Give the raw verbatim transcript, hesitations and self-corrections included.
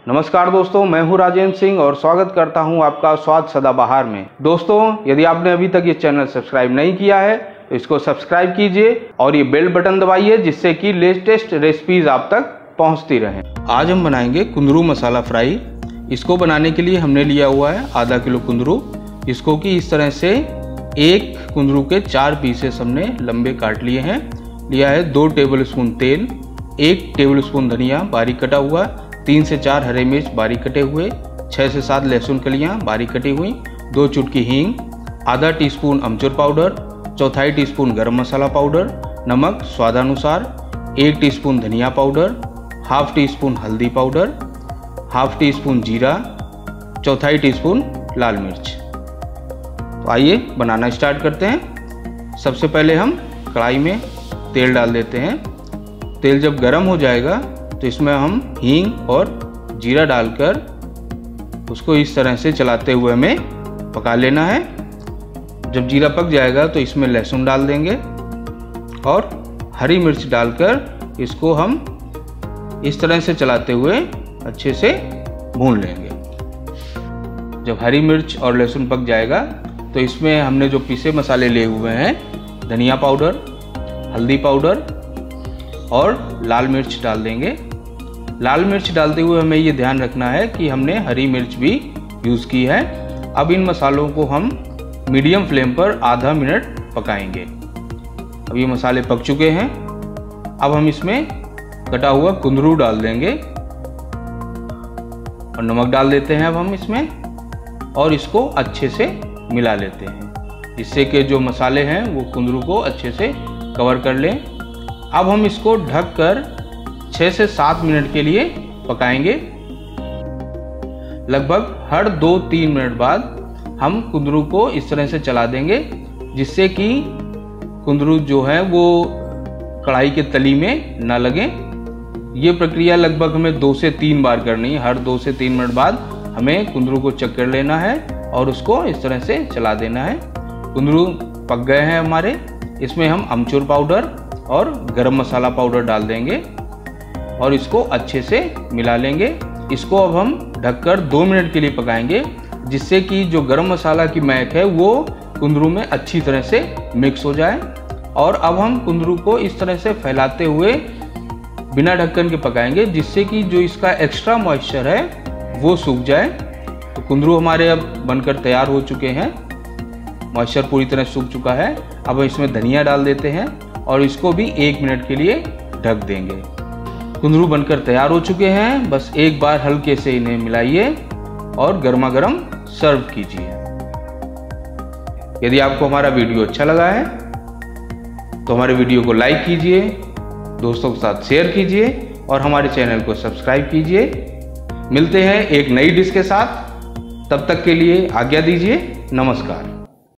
नमस्कार दोस्तों, मैं हूं राजेंद्र सिंह और स्वागत करता हूं आपका स्वाद सदाबहार में। दोस्तों, यदि आपने अभी तक ये चैनल सब्सक्राइब नहीं किया है तो इसको सब्सक्राइब कीजिए और ये बेल बटन दबाइए जिससे कि लेटेस्ट रेसिपीज आप तक पहुंचती रहें। आज हम बनाएंगे कुंदरू मसाला फ्राई। इसको बनाने के लिए हमने लिया हुआ है आधा किलो कुंदरू। इसको कि इस तरह से एक कुंदरू के चार पीसेस हमने लंबे काट लिए हैं। लिया है दो टेबल स्पून तेल, एक टेबल स्पून धनिया बारीक कटा हुआ, तीन से चार हरे मिर्च बारीक कटे हुए, छः से सात लहसुन कलियां बारीक कटी हुई, दो चुटकी हींग, आधा टीस्पून अमचूर पाउडर, चौथाई टीस्पून गरम मसाला पाउडर, नमक स्वादानुसार, एक टीस्पून धनिया पाउडर, हाफ टी स्पून हल्दी पाउडर, हाफ टी स्पून जीरा, चौथाई टीस्पून लाल मिर्च। तो आइए बनाना स्टार्ट करते हैं। सबसे पहले हम कढ़ाई में तेल डाल देते हैं। तेल जब गर्म हो जाएगा तो इसमें हम हींग और जीरा डालकर उसको इस तरह से चलाते हुए हमें पका लेना है। जब जीरा पक जाएगा तो इसमें लहसुन डाल देंगे और हरी मिर्च डालकर इसको हम इस तरह से चलाते हुए अच्छे से भून लेंगे। जब हरी मिर्च और लहसुन पक जाएगा तो इसमें हमने जो पीसे मसाले लिए हुए हैं, धनिया पाउडर, हल्दी पाउडर और लाल मिर्च डाल देंगे। लाल मिर्च डालते हुए हमें ये ध्यान रखना है कि हमने हरी मिर्च भी यूज़ की है। अब इन मसालों को हम मीडियम फ्लेम पर आधा मिनट पकाएंगे। अब ये मसाले पक चुके हैं। अब हम इसमें कटा हुआ कुंदरू डाल देंगे और नमक डाल देते हैं अब हम इसमें, और इसको अच्छे से मिला लेते हैं जिससे कि जो मसाले हैं वो कुंदरू को अच्छे से कवर कर लें। अब हम इसको ढककर छः से सात मिनट के लिए पकाएंगे। लगभग हर दो तीन मिनट बाद हम कुंदरू को इस तरह से चला देंगे जिससे कि कुंदरू जो है वो कढ़ाई के तली में ना लगे। ये प्रक्रिया लगभग हमें दो से तीन बार करनी है। हर दो से तीन मिनट बाद हमें कुंदरू को चेक कर लेना है और उसको इस तरह से चला देना है। कुंदरू पक गए हैं हमारे। इसमें हम अमचूर पाउडर और गरम मसाला पाउडर डाल देंगे और इसको अच्छे से मिला लेंगे। इसको अब हम ढककर दो मिनट के लिए पकाएंगे जिससे कि जो गरम मसाला की महक है वो कुंदरू में अच्छी तरह से मिक्स हो जाए। और अब हम कुंदरू को इस तरह से फैलाते हुए बिना ढक्कन के पकाएंगे जिससे कि जो इसका एक्स्ट्रा मॉइस्चर है वो सूख जाए। तो कुंदरू हमारे अब बनकर तैयार हो चुके हैं। मॉइस्चर पूरी तरह सूख चुका है। अब इसमें धनिया डाल देते हैं और इसको भी एक मिनट के लिए ढक देंगे। कुंदरू बनकर तैयार हो चुके हैं। बस एक बार हल्के से इन्हें मिलाइए और गर्मा गर्म सर्व कीजिए। यदि आपको हमारा वीडियो अच्छा लगा है तो हमारे वीडियो को लाइक कीजिए, दोस्तों के साथ शेयर कीजिए और हमारे चैनल को सब्सक्राइब कीजिए। मिलते हैं एक नई डिश के साथ। तब तक के लिए आज्ञा दीजिए। नमस्कार।